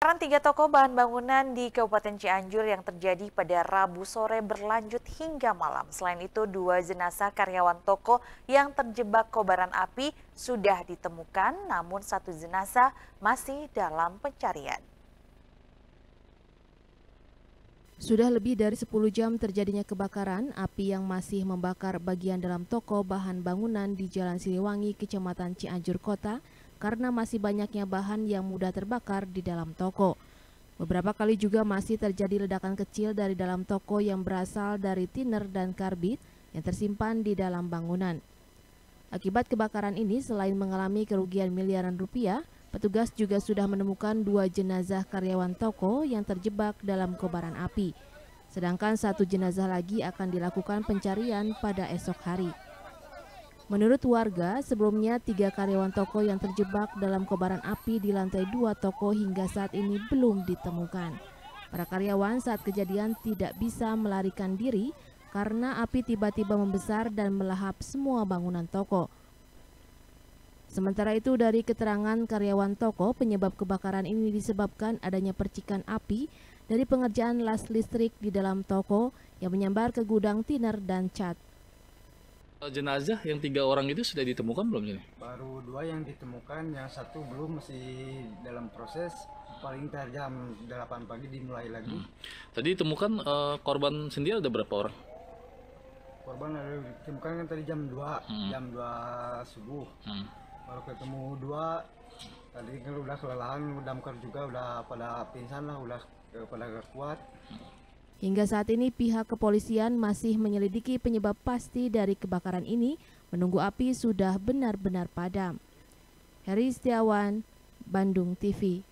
Kebakaran 3 toko bahan bangunan di Kabupaten Cianjur yang terjadi pada Rabu sore berlanjut hingga malam. Selain itu, 2 jenazah karyawan toko yang terjebak kobaran api sudah ditemukan, namun 1 jenazah masih dalam pencarian. Sudah lebih dari 10 jam terjadinya kebakaran, api yang masih membakar bagian dalam toko bahan bangunan di Jalan Siliwangi, Kecamatan Cianjur Kota, karena masih banyaknya bahan yang mudah terbakar di dalam toko. Beberapa kali juga masih terjadi ledakan kecil dari dalam toko yang berasal dari thinner dan karbit yang tersimpan di dalam bangunan. Akibat kebakaran ini, selain mengalami kerugian miliaran rupiah, petugas juga sudah menemukan 2 jenazah karyawan toko yang terjebak dalam kobaran api. Sedangkan 1 jenazah lagi akan dilakukan pencarian pada esok hari. Menurut warga, sebelumnya 3 karyawan toko yang terjebak dalam kobaran api di lantai 2 toko hingga saat ini belum ditemukan. Para karyawan saat kejadian tidak bisa melarikan diri karena api tiba-tiba membesar dan melahap semua bangunan toko. Sementara itu, dari keterangan karyawan toko, penyebab kebakaran ini disebabkan adanya percikan api dari pengerjaan las listrik di dalam toko yang menyambar ke gudang thinner dan cat. Jenazah yang 3 orang itu sudah ditemukan belum ini? Baru 2 yang ditemukan, yang 1 belum, masih dalam proses. Paling ntar jam 8 pagi dimulai lagi. Tadi ditemukan korban sendiri ada berapa orang? Korban ada ditemukan kan tadi jam 2, jam 2 subuh. Baru ketemu 2, tadi kan udah kelelahan, damkar juga udah pada pingsan lah, udah pada gak kuat. Hingga saat ini pihak kepolisian masih menyelidiki penyebab pasti dari kebakaran ini, menunggu api sudah benar-benar padam. Heri Setiawan, Bandung TV.